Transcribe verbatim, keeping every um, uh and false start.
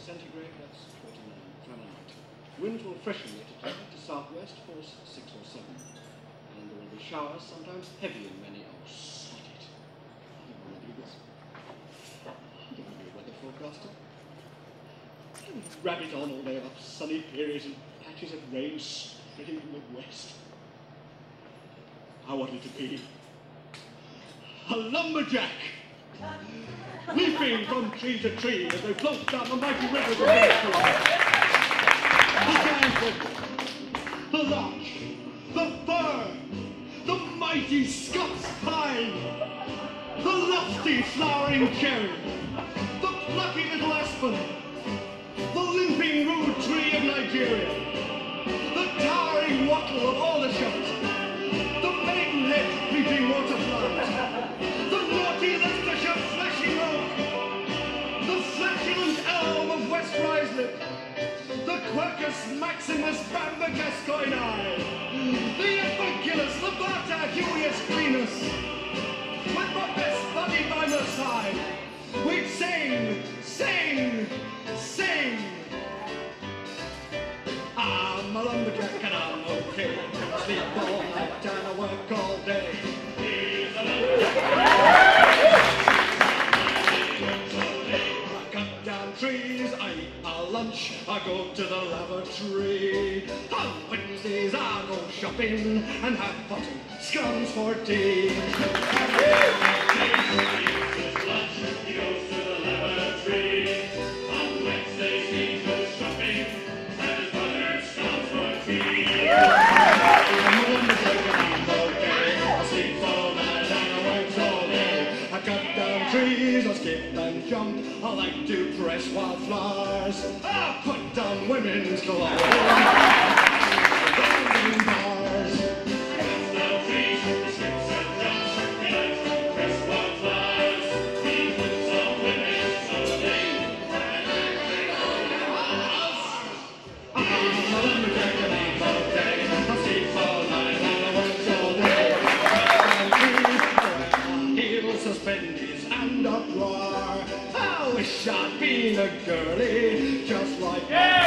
centigrade, that's forty-nine Fahrenheit. Winds will freshen later tonight to southwest, force six or seven. And there will be showers, sometimes heavy in many. Oh, sod it. I don't want to do this. I don't want to be a weather forecaster. I don't rabbit on all day about sunny periods and patches of rain spreading from the west. I wanted to be a lumberjack, leaping from tree to tree as they float down the mighty rivers of the the larch, the fir, the mighty Scots pine, the lofty flowering cherry, the plucky little aspen, the limping rude tree of Nigeria, the towering wattle of Aldershot, the maidenhead creeping waterflies, the naughty Leicestershire flashing oak, the flatulent elm of West Ruislip, the Quercus maximus bamba gascoini, the Ephorgillus, the Bata huius crinus. With my best buddy by my side, we'd sing, sing, sing. I'm a lumberjack and I'm okay. I sleep all night and I work all day. He's a lumberjack. I cut down trees, I eat my lunch, I go to the lavatory. On Wednesdays I go shopping and have bottom scones for tea. He goes to the lavatory. On Wednesdays he goes shopping and his butter scones for tea. I'm a lumberjack and I'm okay. I sleep all night and I work all day. I cut down trees, I skip and jump. I like to press wildflowers. I put down women's clothes. Golden bars. Cuts down trees, he skips and jumps. He likes to press wildflowers. He puts on women's clothing. I'm a lumberjack and I'm okay. I sleep all night and I work all day. I cut down trees, heels, suspenders, and uproar. I wish I'd been a girlie, just like